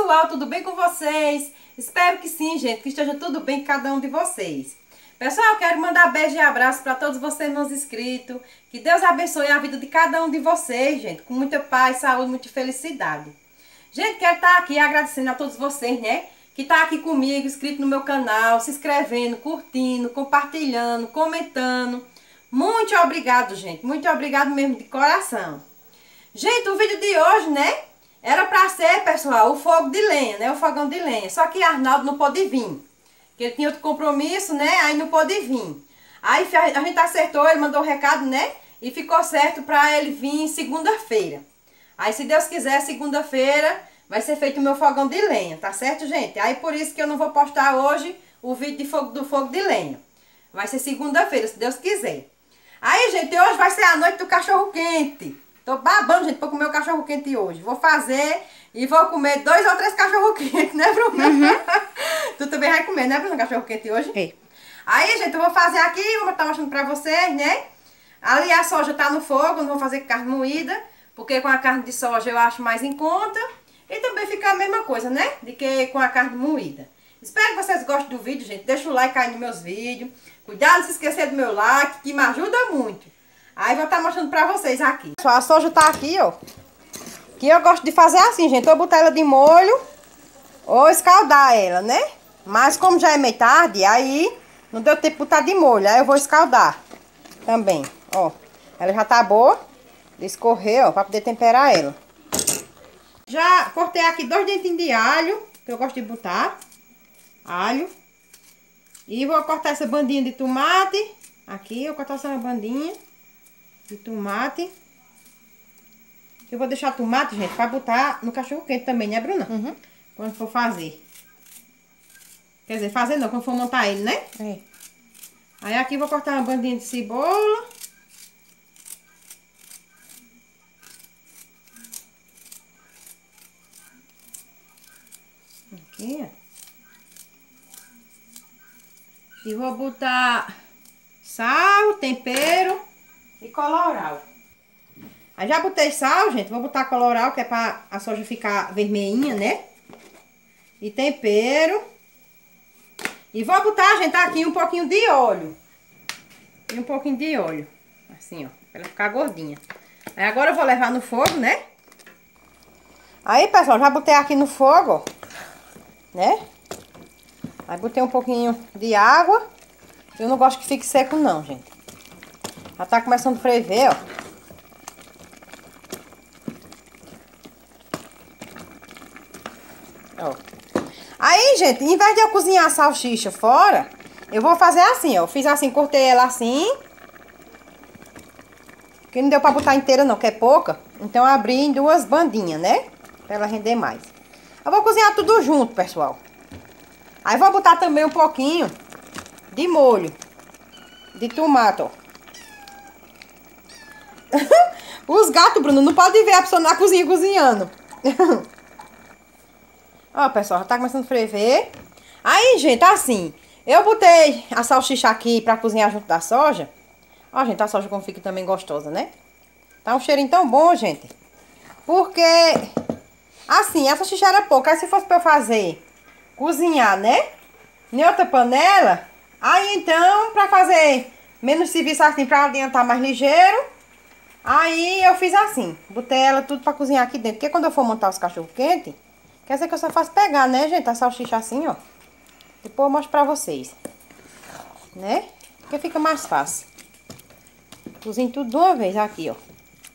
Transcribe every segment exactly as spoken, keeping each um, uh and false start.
Pessoal, tudo bem com vocês? Espero que sim, gente, que esteja tudo bem com cada um de vocês. Pessoal, eu quero mandar beijo e abraço para todos vocês meus inscritos. Que Deus abençoe a vida de cada um de vocês, gente, com muita paz, saúde, muita felicidade. Gente, quero estar aqui agradecendo a todos vocês, né? Que tá aqui comigo, inscrito no meu canal, se inscrevendo, curtindo, compartilhando, comentando. Muito obrigado, gente. Muito obrigado mesmo de coração. Gente, o vídeo de hoje, né? Era pra ser, pessoal, o fogo de lenha, né? O fogão de lenha. Só que Arnaldo não pôde vir. Porque ele tinha outro compromisso, né? Aí não pôde vir. Aí a gente acertou, ele mandou o recado, né? E ficou certo pra ele vir segunda-feira. Aí, se Deus quiser, segunda-feira vai ser feito o meu fogão de lenha, tá certo, gente? Aí, por isso que eu não vou postar hoje o vídeo de fogo, do fogo de lenha. Vai ser segunda-feira, se Deus quiser. Aí, gente, hoje vai ser a noite do cachorro-quente. Tô babando, gente, pra comer o cachorro-quente hoje. Vou fazer e vou comer dois ou três cachorro-quentes, né, Bruna? Uhum. Tu também vai comer, né, Bruna, cachorro-quente hoje? É. Aí, gente, eu vou fazer aqui, vou estar mostrando pra vocês, né? Ali a soja tá no fogo, não vou fazer carne moída, porque com a carne de soja eu acho mais em conta. E também fica a mesma coisa, né? De que com a carne moída. Espero que vocês gostem do vídeo, gente. Deixa o like aí nos meus vídeos. Cuidado, não se esquecer do meu like, que me ajuda muito. Aí vou estar mostrando pra vocês aqui. A soja tá aqui, ó. Que eu gosto de fazer assim, gente. Ou botar ela de molho, ou escaldar ela, né? Mas como já é meio tarde, aí não deu tempo de botar de molho. Aí eu vou escaldar também, ó. Ela já tá boa de escorrer, ó, pra poder temperar ela. Já cortei aqui dois dentinhos de alho, que eu gosto de botar. Alho. E vou cortar essa bandinha de tomate. Aqui, eu vou cortar essa bandinha de tomate. Eu vou deixar tomate, gente, pra botar no cachorro-quente também, né, Bruna? Uhum. Quando for fazer. Quer dizer, fazer não, quando for montar ele, né? É. Aí aqui eu vou cortar uma bandinha de cebola. Aqui, ó. E vou botar sal, tempero e coloral. Aí já botei sal, gente. Vou botar coloral, que é pra a soja ficar vermelhinha, né? E tempero. E vou botar, gente, aqui um pouquinho de óleo. E um pouquinho de óleo. Assim, ó. Pra ela ficar gordinha. Aí agora eu vou levar no fogo, né? Aí, pessoal, já botei aqui no fogo, ó. Né? Aí botei um pouquinho de água. Eu não gosto que fique seco não, gente. Já tá começando a ferver, ó. Ó. Aí, gente, em vez de eu cozinhar a salsicha fora, eu vou fazer assim, ó. Eu fiz assim, cortei ela assim. Que não deu pra botar inteira não, que é pouca. Então eu abri em duas bandinhas, né? Pra ela render mais. Eu vou cozinhar tudo junto, pessoal. Aí vou botar também um pouquinho de molho de tomate, ó. Os gatos, Bruno, não podem ver a pessoa na cozinha cozinhando. Ó, pessoal, já tá começando a ferver. Aí, gente, assim, eu botei a salsicha aqui pra cozinhar junto da soja. Ó, gente, a soja como fica também gostosa, né? Tá um cheirinho tão bom, gente. Porque, assim, a salsicha era pouca. Aí se fosse pra eu fazer, cozinhar, né? Em outra panela. Aí, então, pra fazer menos serviço assim, pra adiantar mais ligeiro. Aí, eu fiz assim. Botei ela tudo pra cozinhar aqui dentro. Porque quando eu for montar os cachorro-quente, quer dizer que eu só faço pegar, né, gente? A salsicha assim, ó. Depois eu mostro pra vocês. Né? Porque fica mais fácil. Cozinho tudo de uma vez aqui, ó.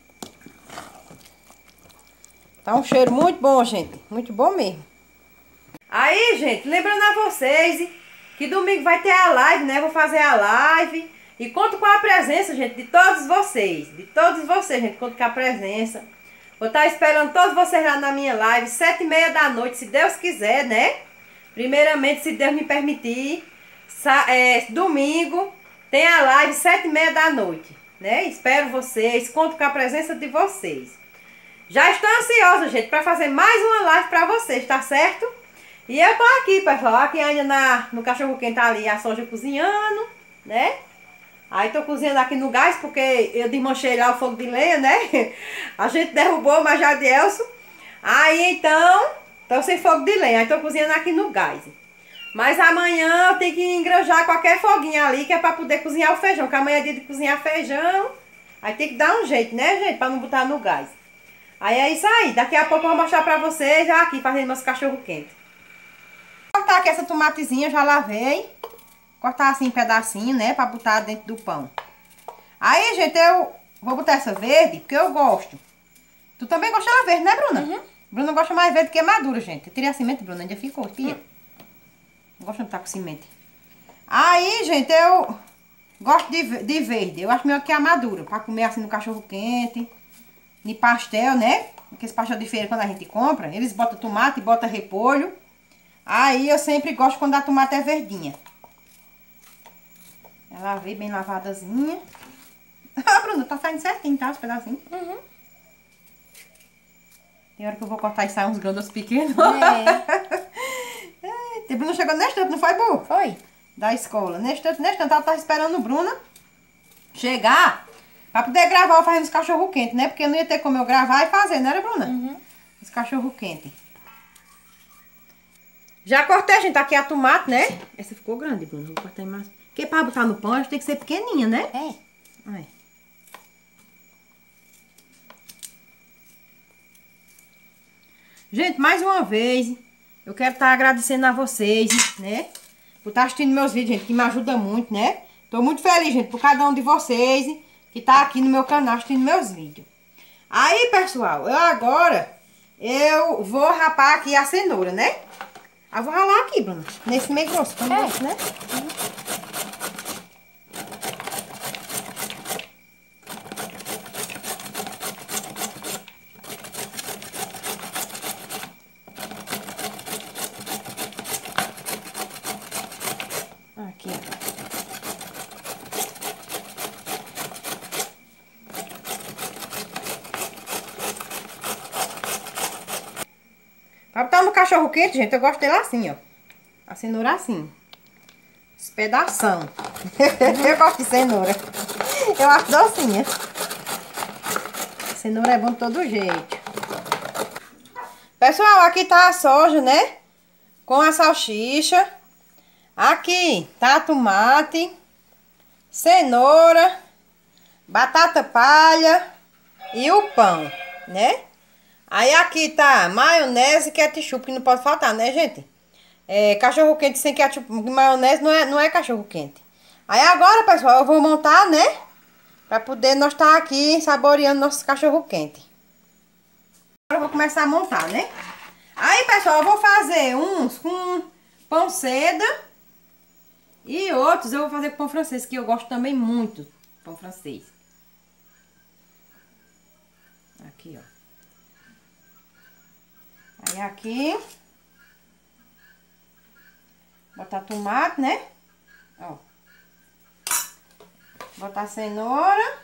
Tá um cheiro muito bom, gente. Muito bom mesmo. Aí, gente, lembrando a vocês que domingo vai ter a live, né? Vou fazer a live. E conto com a presença, gente, de todos vocês. De todos vocês, gente. Conto com a presença. Vou estar esperando todos vocês lá na minha live. Sete e meia da noite, se Deus quiser, né? Primeiramente, se Deus me permitir. É, domingo tem a live sete e meia da noite, né? Espero vocês. Conto com a presença de vocês. Já estou ansiosa, gente, para fazer mais uma live para vocês, tá certo? E eu tô aqui, pessoal, aqui ainda na, no cachorro-quente tá ali a soja cozinhando, né? Aí tô cozinhando aqui no gás, porque eu desmanchei lá o fogo de lenha, né? A gente derrubou o Major de Elso. Aí então, Tô sem fogo de lenha, aí tô cozinhando aqui no gás. Mas amanhã eu tenho que engranjar qualquer foguinho ali, que é pra poder cozinhar o feijão. Porque amanhã é dia de cozinhar feijão. Aí tem que dar um jeito, né, gente? Pra não botar no gás. Aí é isso aí. Daqui a pouco eu vou mostrar pra vocês já aqui fazendo meus cachorro quentes. Vou cortar aqui essa tomatezinha, já lavei. Cortar assim em pedacinho, né? Pra botar dentro do pão. Aí, gente, eu vou botar essa verde, porque eu gosto. Tu também gosta da verde, né, Bruna? Uhum. Bruna gosta mais verde que madura, gente. Eu tirei a semente, Bruna, ainda ficou, tia. Hum. Não gosto de botar com semente. Aí, gente, eu gosto de, de verde. Eu acho melhor que a madura. Pra comer assim no cachorro quente. De pastel, né? Porque esse pastel de feira, quando a gente compra, eles botam tomate, botam repolho. Aí eu sempre gosto quando a tomate é verdinha. Eu lavei bem lavadazinha. Ah, Bruna, tá saindo certinho, tá? Os pedacinhos. Uhum. Tem hora que eu vou cortar e sai uns grãos pequenos. É. É, Bruna chegou nesse tanto, não foi, Bu? Foi. Da escola. Nesse tanto, nesse tanto, ela tava esperando o Bruna chegar pra poder gravar fazendo os cachorro quente, né? Porque não ia ter como eu gravar e fazer, não era, Bruna? Uhum. Os cachorro quente. Já cortei, gente, aqui a tomate, né? Essa ficou grande, Bruna. Vou cortar mais. Porque pra botar no pão, tem que ser pequenininha, né? É. Aí. Gente, mais uma vez, eu quero estar agradecendo a vocês, né? Por estar assistindo meus vídeos, gente, que me ajuda muito, né? Tô muito feliz, gente, por cada um de vocês que tá aqui no meu canal assistindo meus vídeos. Aí, pessoal, eu agora, eu vou rapar aqui a cenoura, né? Eu vou ralar aqui, Bruna, nesse meio grosso, como é, né? Uhum. Aqui, ó. Pra botar no cachorro quente, gente, eu gosto dele assim, ó. A cenoura assim. Esse pedação. Eu gosto de cenoura. Eu acho docinha. Cenoura é bom de todo jeito. Pessoal, aqui tá a soja, né? Com a salsicha. Aqui tá tomate, cenoura, batata palha e o pão, né? Aí aqui tá maionese e ketchup, que não pode faltar, né, gente? É, cachorro quente sem ketchup e maionese não é, não é cachorro quente. Aí agora, pessoal, eu vou montar, né? Pra poder nós estar aqui saboreando nosso cachorro quente. Agora eu vou começar a montar, né? Aí, pessoal, eu vou fazer uns com pão seda. E outros eu vou fazer com pão francês, que eu gosto também muito. Pão francês. Aqui, ó. Aí aqui. Botar tomate, né? Ó. Botar cenoura.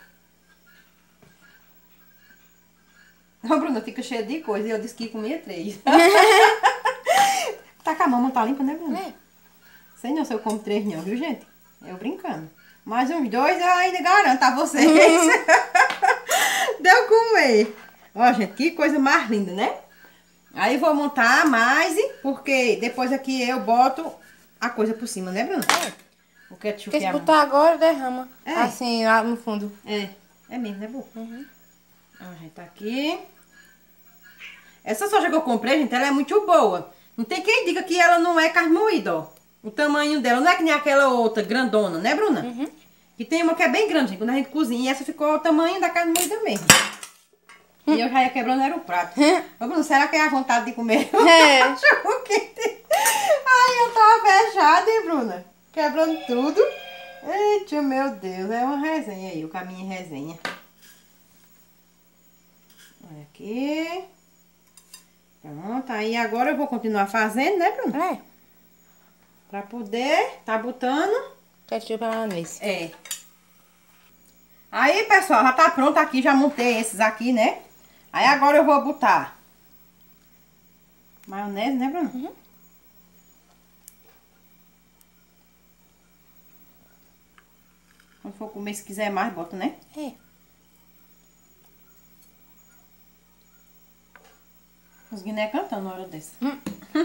Ó, Bruna, fica cheia de coisa. E eu disse que comia três. Tá com a mão, não tá limpa, né, Bruna? É. Sei não se eu como três não, viu, gente? Eu brincando. Mais uns dois eu ainda garanto a vocês. Deu comer. Ó, gente, que coisa mais linda, né? Aí vou montar mais, porque depois aqui eu boto a coisa por cima, né, Bruna? É. O ketchup. Porque se botar agora, derrama. É. Assim, lá no fundo. É. É mesmo, né, Bu? Uhum. Ó, gente, tá aqui. Essa soja que eu comprei, gente, ela é muito boa. Não tem quem diga que ela não é carne moída, ó. O tamanho dela não é que nem aquela outra grandona, né, Bruna? Uhum. Que tem uma que é bem grande, gente, quando a gente cozinha. E essa ficou o tamanho da carne moída mesmo. Hum. E eu já ia quebrando era o prato. Hum. Ô, Bruna, será que é a vontade de comer? É. Cachorro quente. Ai, eu tava fechada, hein, Bruna? Quebrando tudo. Eita, meu Deus. É uma resenha aí, o caminho é resenha. Olha aqui. Pronto, aí agora eu vou continuar fazendo, né, Bruna? É. Pra poder tá botando ketchup e maionese. É. Aí, pessoal, já tá pronto aqui, já montei esses aqui, né? Aí agora eu vou botar maionese, né, Bruna? Uhum. Quando for comer, se quiser mais, bota, né? É. Os guiné cantando na hora dessa. Hum.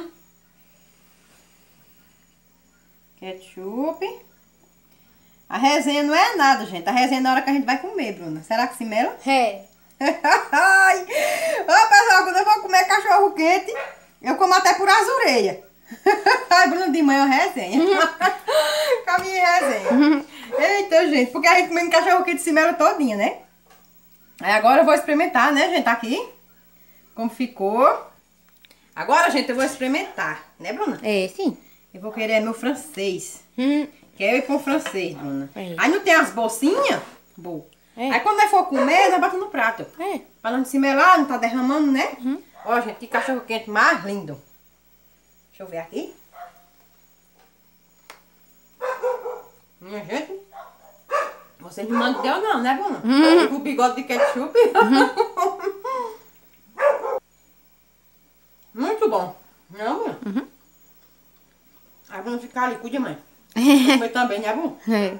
Ketchup. A resenha não é nada, gente. A resenha é na hora que a gente vai comer, Bruna. Será que se mela? É. Ai! Ô, pessoal, quando eu vou comer cachorro quente, eu como até por as orelhas. Ai, Bruna, de manhã é uma resenha. Com a minha resenha. Eita, gente, porque a gente comendo cachorro quente se mela todinha, né? Aí agora eu vou experimentar, né, gente, aqui. Como ficou. Agora, gente, eu vou experimentar, né, Bruna? É, sim. Eu vou querer meu francês. Hum. Quero ir com francês, Bruna. É. Aí não tem as bolsinhas? Boa. É. Aí quando nós for comer, nós botamos no prato. É. Pra não se melar, não tá derramando, né? Uhum. Ó, gente, que cachorro quente mais lindo. Deixa eu ver aqui. Minha gente. Vocês não mandam Deus não, né, Bruna? Uhum. O bigode de ketchup. Uhum. Muito bom. Não, Bruna? Uhum. Aí vamos ficar ali, cuide, mãe. Vou comer também, né, Bruna? É.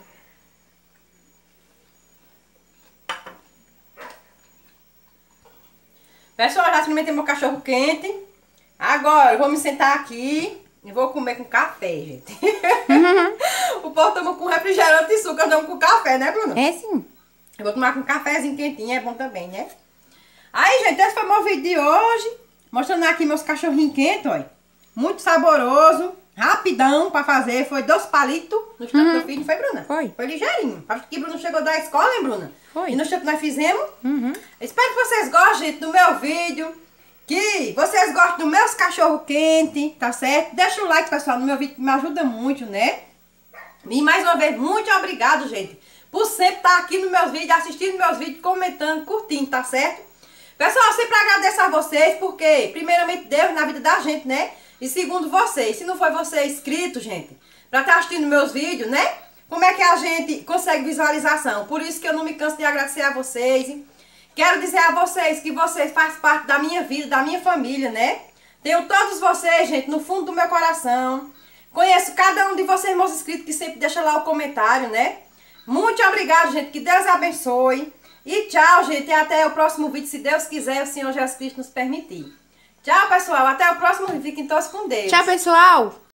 Pessoal, já experimentei meu cachorro quente. Agora eu vou me sentar aqui e vou comer com café, gente. Uhum. O povo toma com refrigerante e suco, eu tomo com café, né, Bruna? É, sim. Eu vou tomar com um cafezinho quentinho, é bom também, né? Aí, gente, esse foi meu vídeo de hoje. Mostrando aqui meus cachorrinhos quentes, olha. Muito saboroso, rapidão pra fazer. Foi dois palitos no instante Uhum. do filho, não foi, Bruna? Foi. Foi ligeirinho. Acho que Bruna chegou da escola, hein, Bruna? Foi. E no instante nós fizemos. Uhum. Espero que vocês gostem, gente, do meu vídeo. Que vocês gostem dos meus cachorro quente, tá certo? Deixa o like, pessoal, no meu vídeo, que me ajuda muito, né? E mais uma vez, muito obrigado, gente, por sempre estar aqui nos meus vídeos, assistindo meus vídeos, comentando, curtindo, tá certo? Pessoal, eu sempre agradeço a vocês, porque, primeiramente, Deus na vida da gente, né? E segundo, vocês. Se não foi você inscrito, gente, pra estar assistindo meus vídeos, né? Como é que a gente consegue visualização? Por isso que eu não me canso de agradecer a vocês. Quero dizer a vocês que vocês fazem parte da minha vida, da minha família, né? Tenho todos vocês, gente, no fundo do meu coração. Conheço cada um de vocês, meus inscritos, que sempre deixa lá o comentário, né? Muito obrigado, gente. Que Deus abençoe. E tchau, gente. E até o próximo vídeo, se Deus quiser, o Senhor Jesus Cristo nos permitir. Tchau, pessoal. Até o próximo vídeo. Fiquem todos com Deus. Tchau, pessoal.